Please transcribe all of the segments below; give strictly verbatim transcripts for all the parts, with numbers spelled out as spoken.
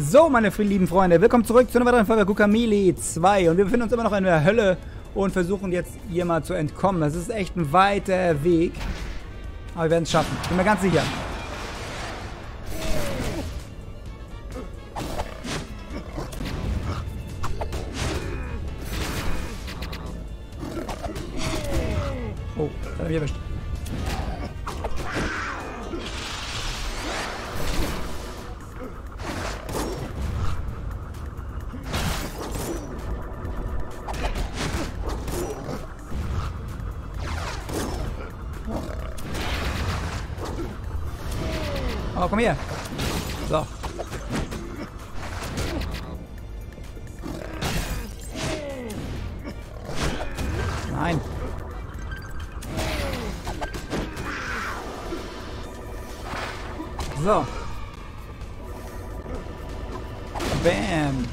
So, meine lieben Freunde, willkommen zurück zu einer weiteren Folge Guacamelee zwei. Und wir befinden uns immer noch in der Hölle und versuchen jetzt hier mal zu entkommen. Das ist echt ein weiter Weg. Aber wir werden es schaffen, bin mir ganz sicher. Oh, das hat er mich erwischt. Oh, komm her. So. Nein. So. Bam.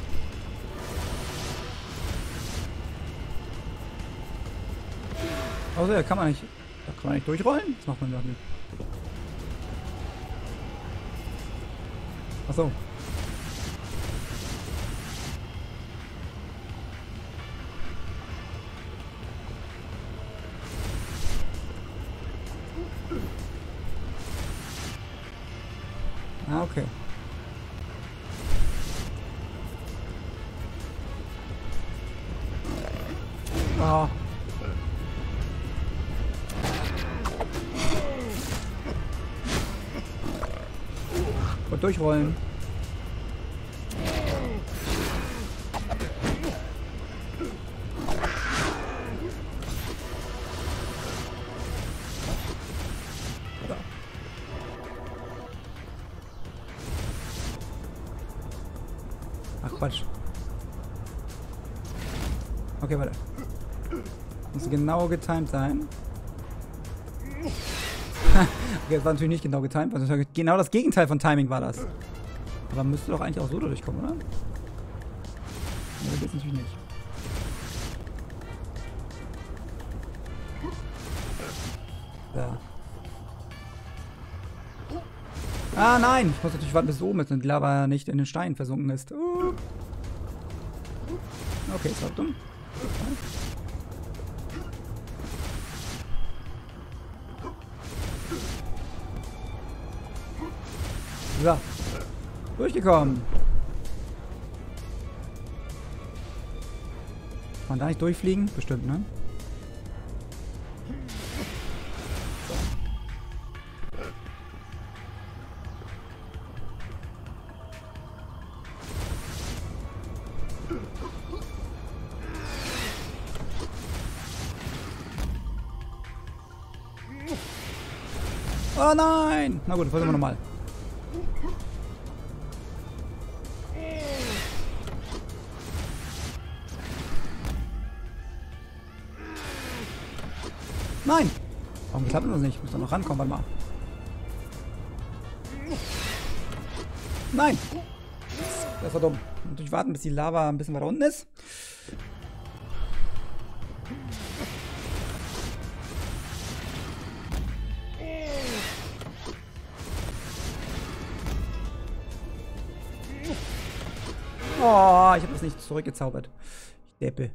Also, da kann man nicht. Da kann man nicht durchrollen? Das macht man doch nicht. Ach so. Ah, okay. Oh. Und durchrollen. So. Ach Quatsch. Okay, warte. Muss genau getimed sein. Okay, das war natürlich nicht genau getimed, also genau das Gegenteil von Timing war das. Aber müsste doch eigentlich auch so durchkommen, oder? Nee, das geht's natürlich nicht. Da. Ah nein! Ich muss natürlich warten, bis es oben ist und die Lava nicht in den Stein versunken ist. Uh. Okay, das war dumm. So. Durchgekommen. Kann man da nicht durchfliegen? Bestimmt, ne? So. Oh nein! Na gut, versuchen wir nochmal. Nein! Warum klappt das nicht? Ich muss doch noch rankommen, warte mal. Nein! Das war dumm. Und durch warten, bis die Lava ein bisschen weiter unten ist. Oh, ich habe das nicht zurückgezaubert. Ich deppe.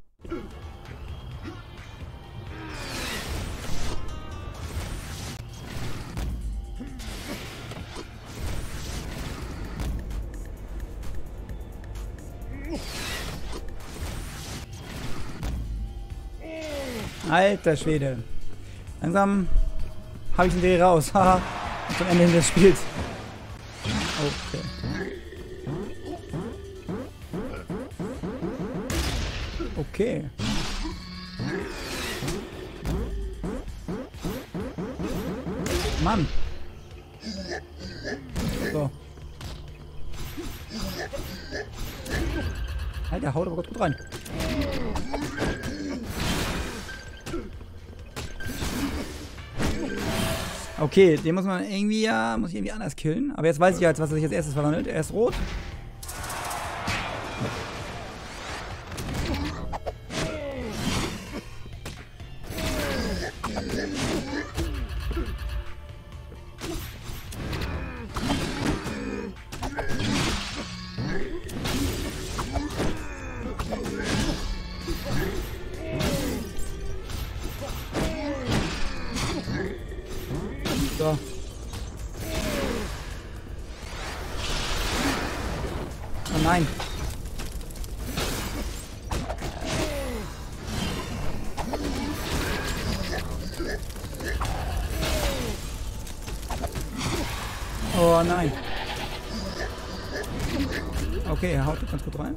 Alter Schwede. Langsam habe ich den Dreh raus. Haha. Zum Ende des Spiels. Okay. Okay. Mann. So. Alter, haut aber gut rein. Okay, den muss man irgendwie ja, muss ich irgendwie anders killen. Aber jetzt weiß ich halt, was er sich als erstes verwandelt. Er ist rot. So. Oh nein. Oh nein. Okay, er haut ganz gut rein.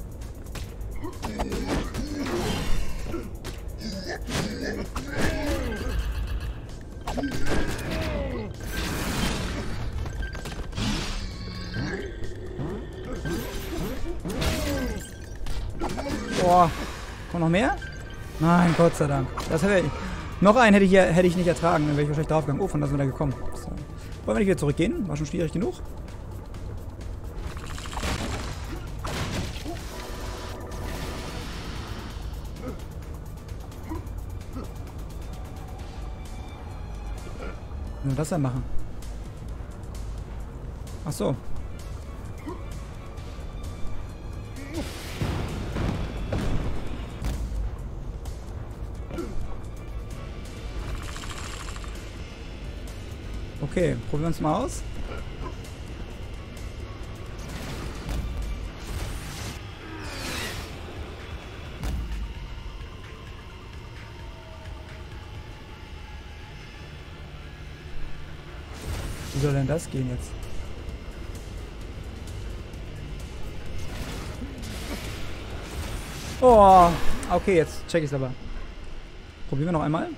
Boah. Kommt noch mehr? Nein, Gott sei Dank. Das hätte ich, noch einen hätte ich, hier, hätte ich nicht ertragen. Dann wäre ich wahrscheinlich draufgegangen. Oh, von da sind wir da gekommen. So. Wollen wir nicht wieder zurückgehen? War schon schwierig genug. Was soll das denn machen? Ach so. Okay, probieren wir uns mal aus. Wie soll denn das gehen jetzt? Oh, okay, jetzt check ich's aber. Probieren wir noch einmal.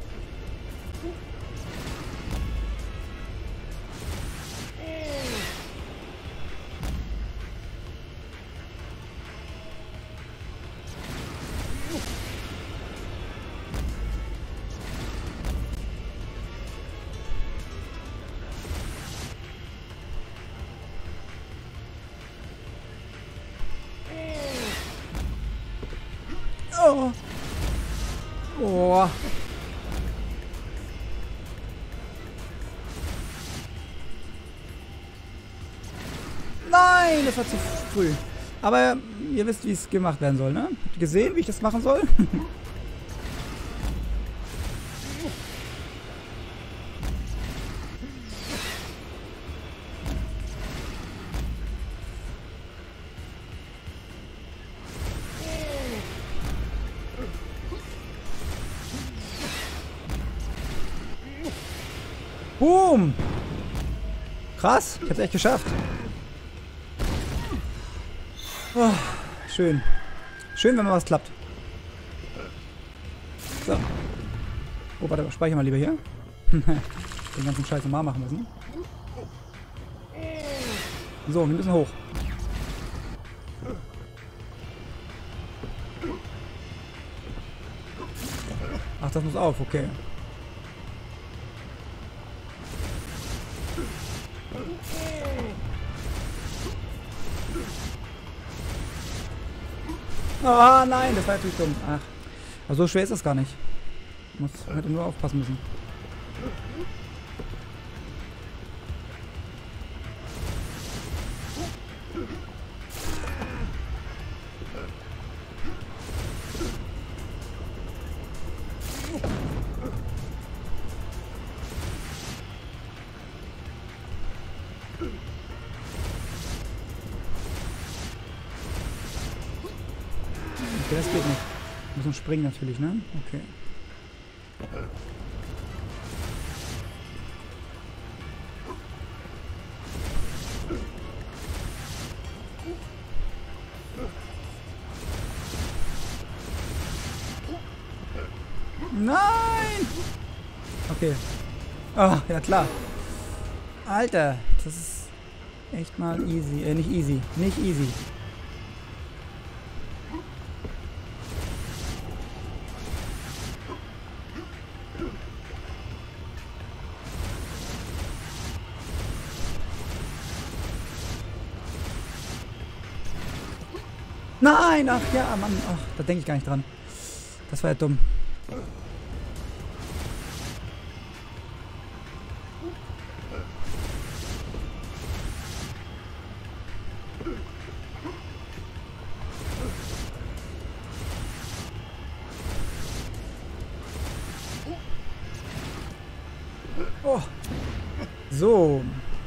Oh. Oh. Nein, das war zu früh. Aber ihr wisst, wie es gemacht werden soll, ne? Habt ihr gesehen, wie ich das machen soll? Boom! Krass, ich hab's echt geschafft. Oh, schön. Schön, wenn mal was klappt. So. Oh, warte, speichern wir lieber hier. Den ganzen Scheiß nochmal machen müssen. So, wir müssen hoch. Ach, das muss auf, okay. Ah, oh, nein, das war natürlich dumm. Ach, aber so schwer ist das gar nicht. Muss hätte nur aufpassen müssen. Okay, das geht nicht. Wir müssen springen natürlich, ne? Okay. Nein! Okay. Ah, ja klar. Alter, das ist echt mal easy. Äh, nicht easy. Nicht easy. Nein, ach ja, Mann. Ach, da denke ich gar nicht dran. Das war ja dumm. So.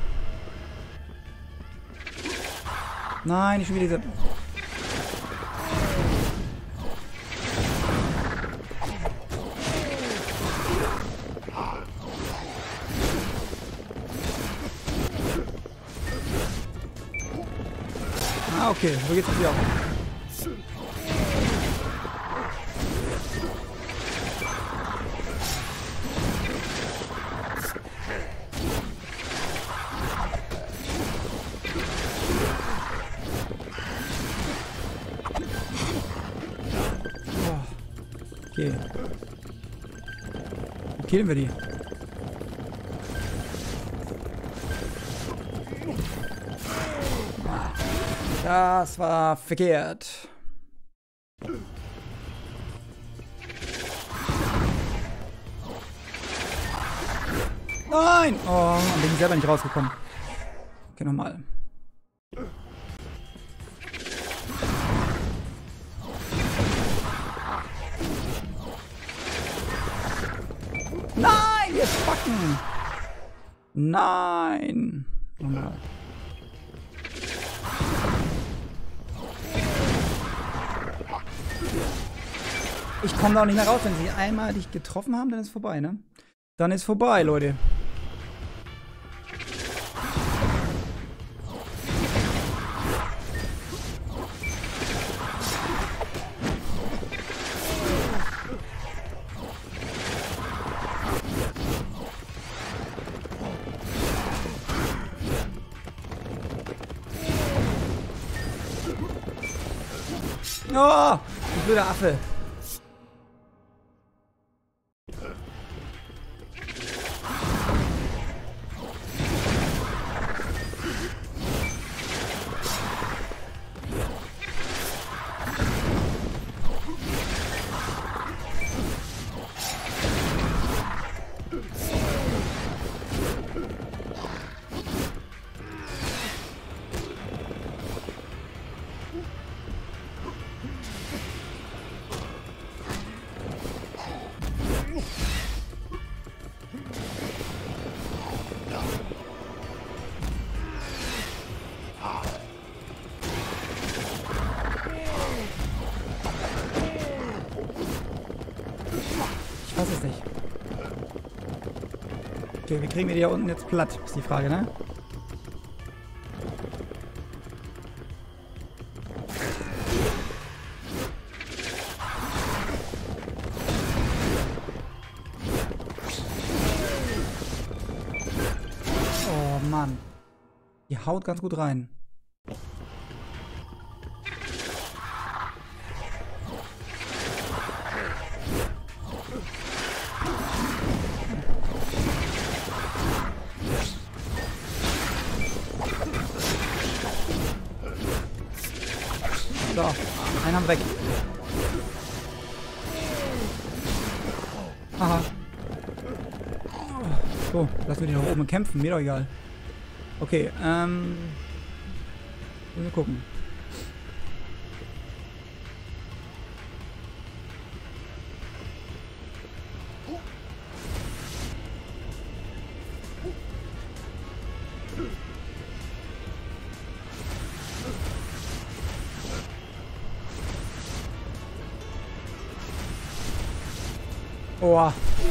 Nein, ich will diese... Ah, okay. Wo geht's jetzt hier auch? Okay. Wie killen wir die? Das war verkehrt. Nein! Oh, und bin selber nicht rausgekommen. Okay, nochmal. Nein, wir fucken! Nein! Nochmal. Ich komme da auch nicht mehr raus, wenn sie einmal dich getroffen haben, dann ist vorbei, ne? Dann ist vorbei, Leute. Oh, du blöder Affe. Ich weiß es nicht. Okay, wie kriegen wir die hier unten jetzt platt? Ist die Frage, ne? Oh Mann. Die haut ganz gut rein. So, einen haben wir weg. Aha. So, lassen wir die nach oben kämpfen, mir doch egal. Okay, ähm... wir gucken. Oh.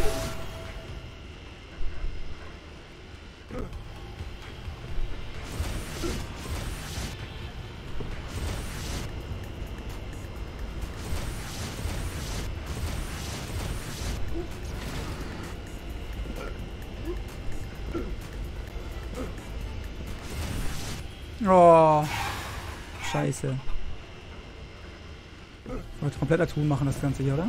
Oh. Scheiße. Ich wollte komplett dazu machen, das Ganze hier, oder?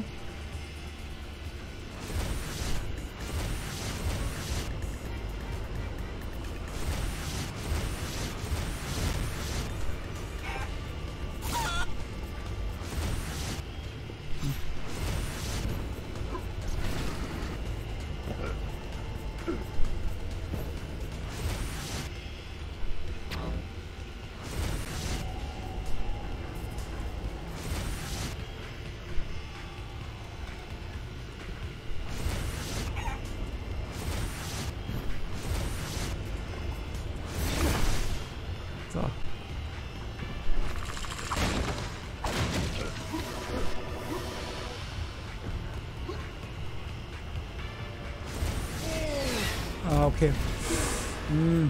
okay. Hm.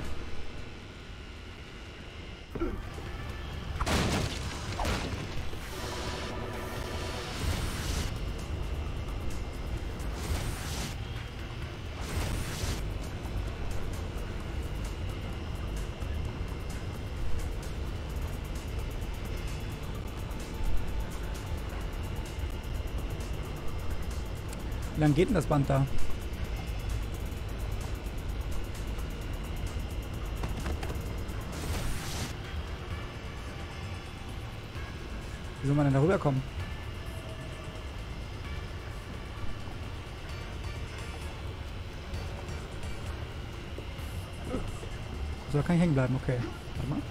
Wie lang geht denn das Band da? Wie soll man denn da rüberkommen? So, da kann ich hängen bleiben, okay. Warte mal.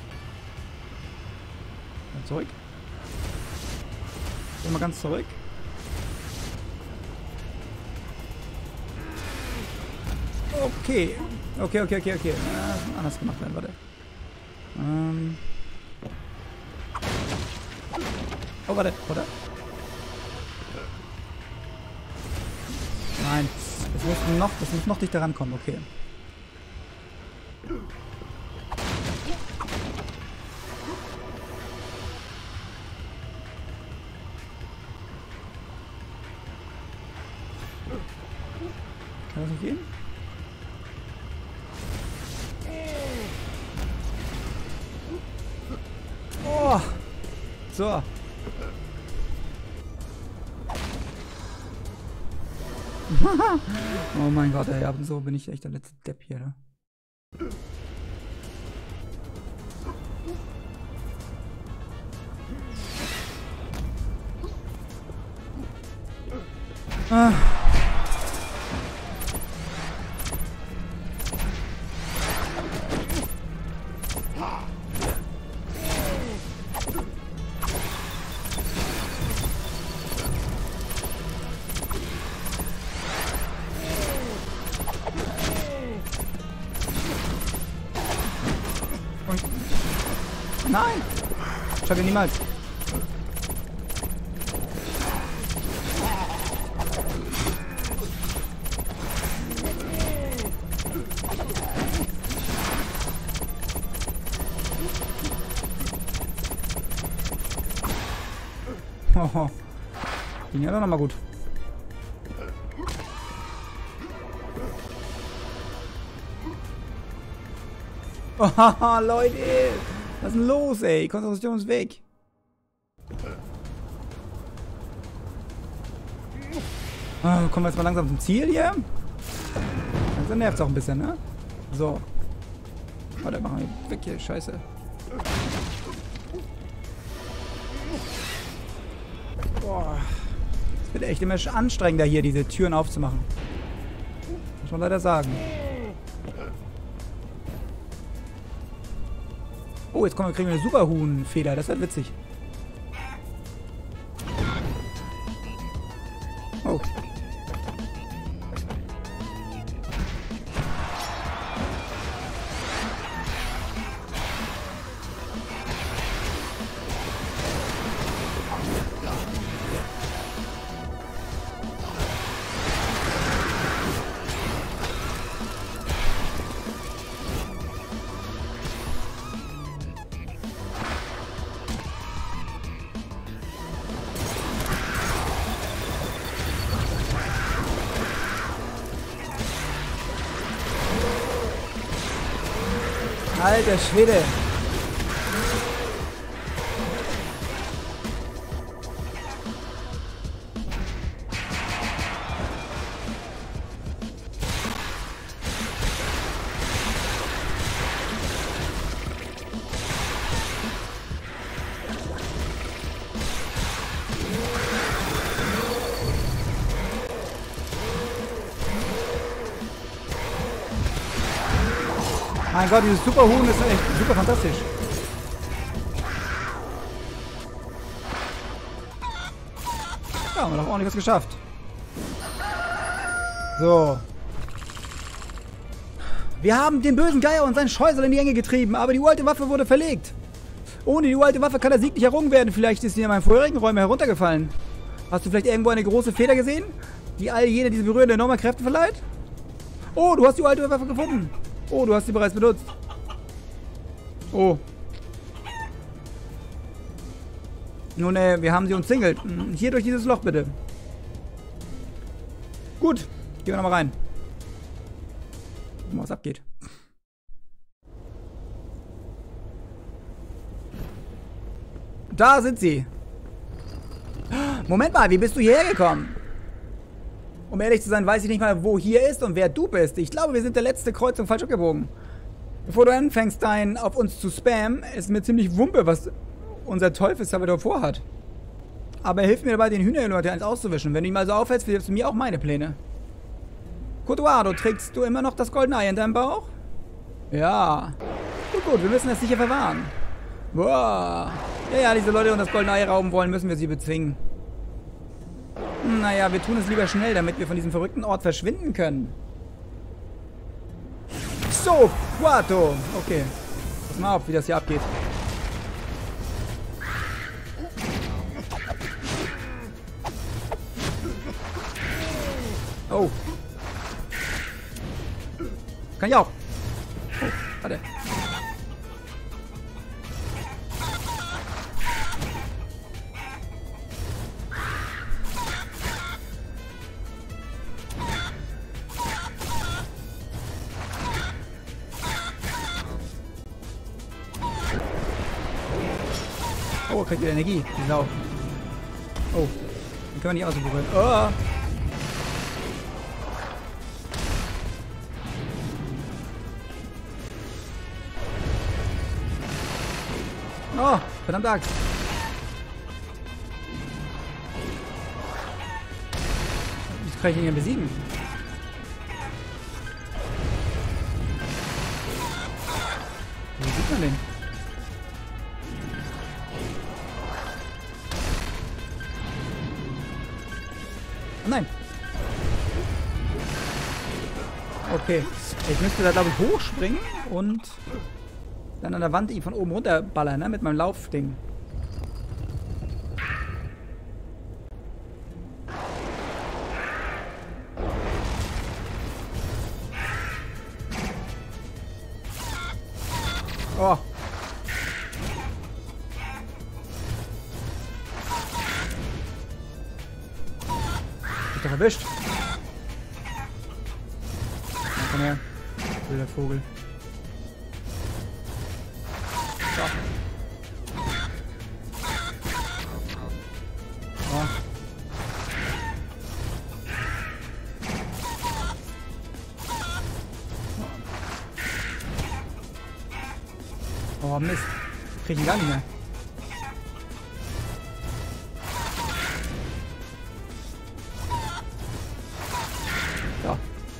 Dann zurück. Gehen wir ganz zurück. Okay. Okay, okay, okay, okay. Ja, anders gemacht werden, warte. Ähm. Oh, warte, warte. Nein. Das muss noch, das muss noch dichter rankommen, okay. Kann das nicht gehen? Oh! So. Oh mein Gott, ey, ab und so bin ich echt der letzte Depp hier, ne? Ah. Nein! Schaffe ich niemals. Oh, ging ja doch nochmal gut. Oh, Leute! Was ist denn los, ey? Konzentration ist weg. Oh, kommen wir jetzt mal langsam zum Ziel hier. Langsam nervt es auch ein bisschen, ne? So. Warte, machen wir weg hier. Scheiße. Boah. Es wird echt immer anstrengender hier, diese Türen aufzumachen. Muss man leider sagen. Oh, jetzt kommen wir, kriegen wir eine Superhuhn-Feder. Das wird witzig. Oh. Alter Schwede. Mein Gott, dieses Superhuhn ist echt super fantastisch. Ja, haben wir doch ordentlich was geschafft. So. Wir haben den bösen Geier und seinen Scheusel in die Enge getrieben, aber die uralte Waffe wurde verlegt. Ohne die uralte Waffe kann er sieglich errungen werden. Vielleicht ist sie in meinen vorherigen Räumen heruntergefallen. Hast du vielleicht irgendwo eine große Feder gesehen, die all jene diese berührende enorme Kräfte verleiht? Oh, du hast die alte Waffe gefunden. Oh, du hast sie bereits benutzt. Oh. Nun, äh, wir haben sie umzingelt. Hier durch dieses Loch, bitte. Gut. Gehen wir nochmal rein. Gucken, was abgeht. Da sind sie. Moment mal, wie bist du hierher gekommen? Um ehrlich zu sein, weiß ich nicht mal, wo hier ist und wer du bist. Ich glaube, wir sind der letzte Kreuzung falsch abgebogen. Bevor du anfängst, dein auf uns zu spammen, ist mir ziemlich wumpe, was unser Teufelssalvador vorhat. Aber hilf mir dabei, den Hühnerleute eins auszuwischen. Wenn du ihn mal so aufhältst, verdirbst du mir auch meine Pläne. Cotuado, trägst du immer noch das goldene Ei in deinem Bauch? Ja. Gut, gut, wir müssen es sicher verwahren. Boah. Ja, ja, diese Leute, die uns das goldene Ei rauben wollen, müssen wir sie bezwingen. Naja, wir tun es lieber schnell, damit wir von diesem verrückten Ort verschwinden können. So, Quato. Okay. Pass mal auf, wie das hier abgeht. Oh. Kann ich auch. Oh, warte. Oh, kriegt wieder Energie. Die Sau. Oh. Den können wir nicht ausprobieren. Oh. Oh, verdammt Axt. Wie kann ich ihn hier besiegen? Wie sieht man den? Oh nein. Okay. Ich müsste da, glaube ich, hochspringen und dann an der Wand ihn von oben runter ballern, ne? Mit meinem Laufding. Oh. Ist doch erwischt. Na, komm her. Wilder Vogel. So. Oh. Oh Mist. Krieg ihn gar nicht mehr. So.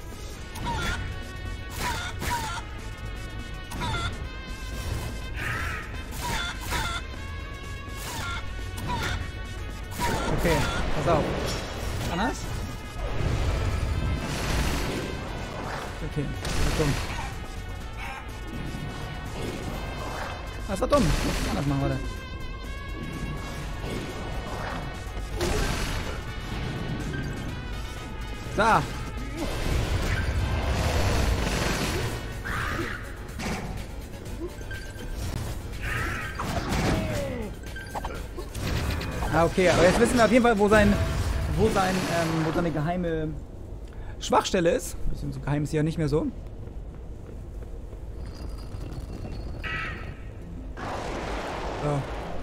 Okay, pass auf. Anders? Okay, das ist dumm. Das war dumm. Ich muss es anders machen, warte. Da. Ah, okay, aber jetzt wissen wir auf jeden Fall, wo sein, wo sein, ähm, wo seine geheime Schwachstelle ist. Ein bisschen so geheim ist sie ja nicht mehr so. So.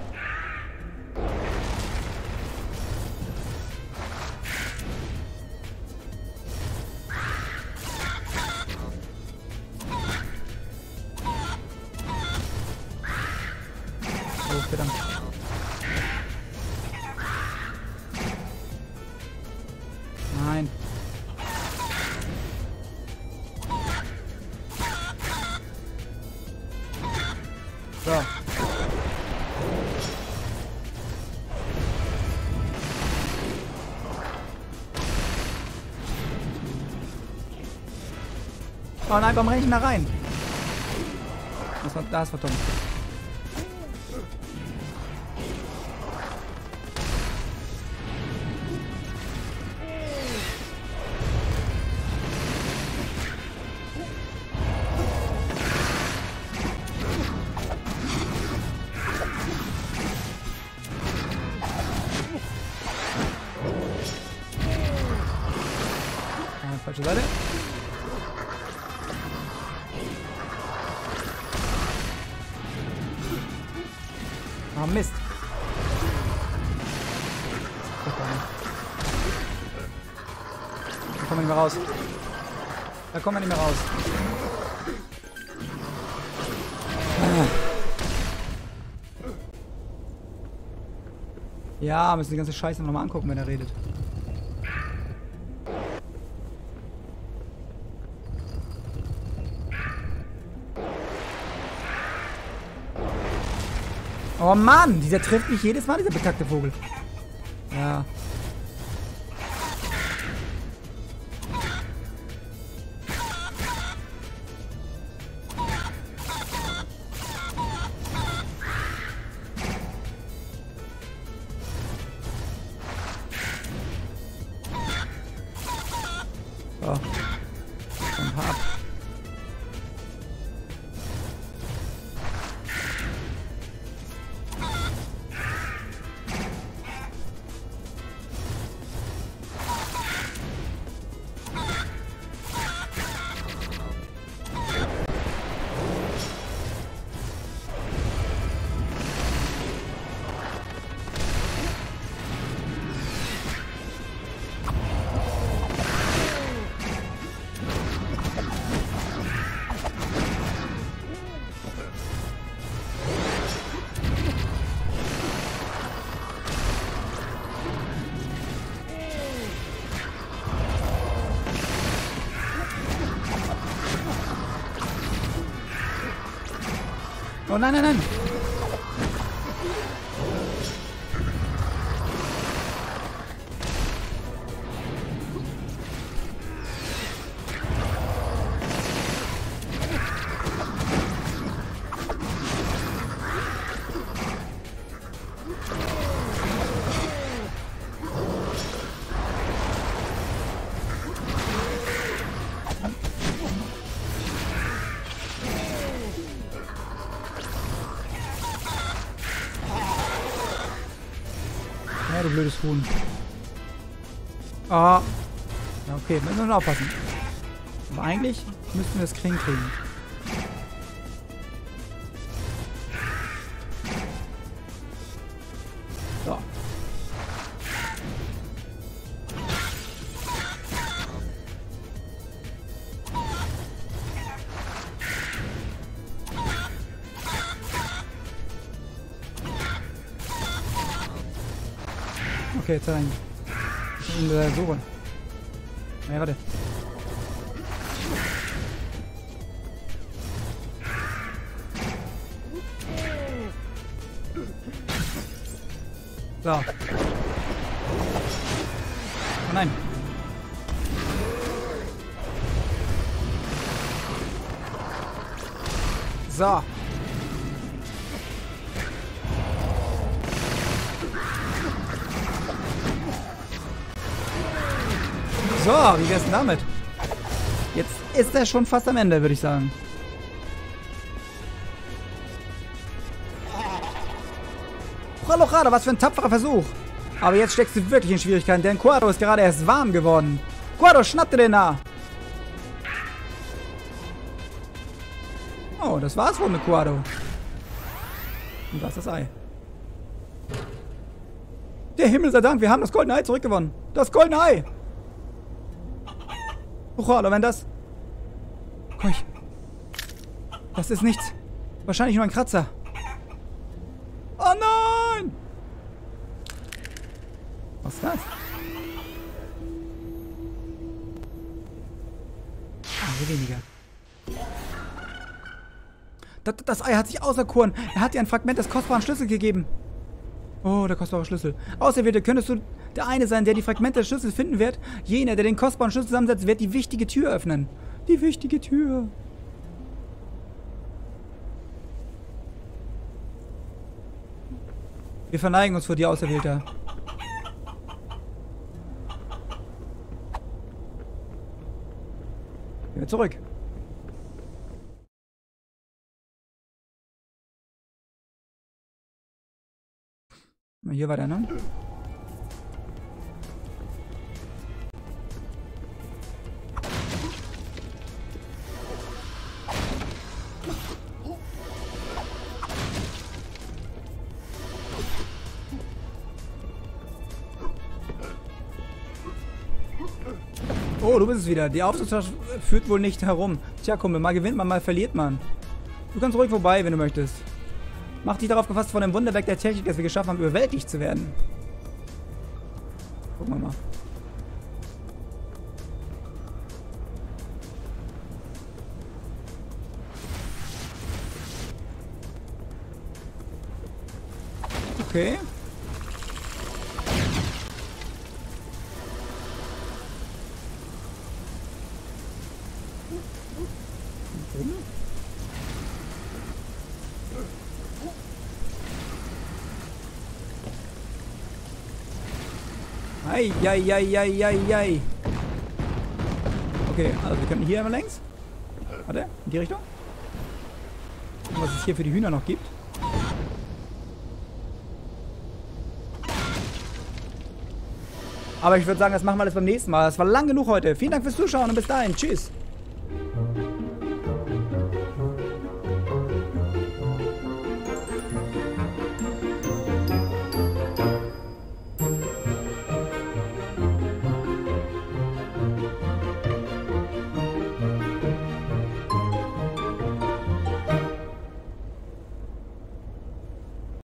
Oh, verdammt. Nein. So. Oh nein, warum renne ich denn da rein? Das war, das war dumm. Falsche Seite. Ah, Mist. Da kommen wir nicht mehr raus. Da kommen wir nicht mehr raus. Ja, müssen die ganze Scheiße nochmal angucken, wenn er redet. Oh Mann, dieser trifft mich jedes Mal, dieser bekackte Vogel. Ja. So. Und hab. Oh nein, nein, nein. Ja, du blödes Huhn. Ah. Ja, okay, müssen wir nur aufpassen. Aber eigentlich müssten wir das kriegen kriegen. So. Okay, jetzt rein. In der Suche. Ja, warte. So. Oh nein. So. So, wie wär's denn damit? Jetzt ist er schon fast am Ende, würde ich sagen. Prolochrada, was für ein tapferer Versuch. Aber jetzt steckst du wirklich in Schwierigkeiten, denn Quado ist gerade erst warm geworden. Quado, schnapp dir den da. Oh, das war's wohl mit Quado. Und da ist das Ei. Der Himmel sei Dank, wir haben das goldene Ei zurückgewonnen. Das goldene Ei. Prolochrada, wenn das... Guck. Das ist nichts. Wahrscheinlich nur ein Kratzer. Oh nein! Was ist das? Also weniger. Das, das Ei hat sich auserkoren. Er hat dir ein Fragment des kostbaren Schlüssels gegeben. Oh, der kostbare Schlüssel. Auserwählte, könntest du der eine sein, der die Fragmente des Schlüssels finden wird? Jener, der den kostbaren Schlüssel zusammensetzt, wird die wichtige Tür öffnen. Die wichtige Tür. Wir verneigen uns vor dir, Auserwählter. Gehen wir zurück. Mal hier weiter, ne? Oh, du bist es wieder. Die Aufsichtstasche führt wohl nicht herum. Tja, Kumpel, mal gewinnt man, mal verliert man. Du kannst ruhig vorbei, wenn du möchtest. Mach dich darauf gefasst, von dem Wunderwerk der Technik, das wir geschaffen haben, überwältigt zu werden. Gucken wir mal. Okay. Ei, ei, ei, ei, ei, ei. Okay, also wir können hier einmal längs. Warte, in die Richtung. Gucken, was es hier für die Hühner noch gibt. Aber ich würde sagen, das machen wir alles beim nächsten Mal. Das war lang genug heute. Vielen Dank fürs Zuschauen und bis dahin. Tschüss.